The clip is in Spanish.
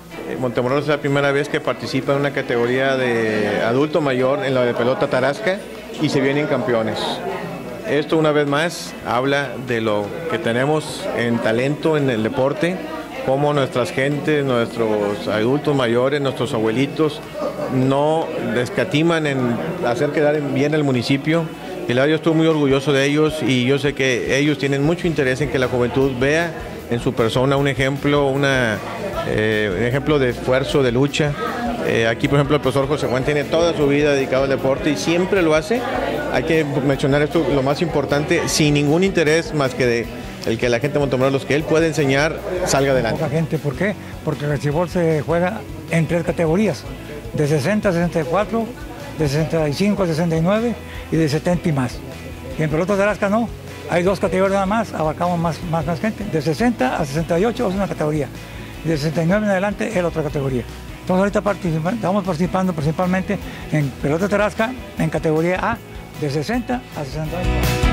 Montemorelos es la primera vez que participa en una categoría de adulto mayor en la de pelota tarasca y se vienen campeones. Esto una vez más habla de lo que tenemos en talento en el deporte, cómo nuestras gentes, nuestros adultos mayores, nuestros abuelitos no escatiman en hacer quedar bien el municipio. Y la verdad yo estoy muy orgulloso de ellos y yo sé que ellos tienen mucho interés en que la juventud vea en su persona un ejemplo, un ejemplo de esfuerzo, de lucha. Aquí, por ejemplo, el profesor José Juan tiene toda su vida dedicado al deporte y siempre lo hace. Hay que mencionar esto, lo más importante, sin ningún interés más que de el que la gente de Montemorelos, que él puede enseñar, salga adelante. Poca gente, ¿por qué? Porque el rechibol se juega en 3 categorías, de 60 a 64, de 65 a 69 y de 70 y más. Y en pelota tarasca no, hay 2 categorías nada más, abarcamos más gente. De 60 a 68 es una categoría, y de 69 en adelante es la otra categoría. Entonces ahorita estamos participando principalmente en pelota tarasca en categoría A, de 60 a 68.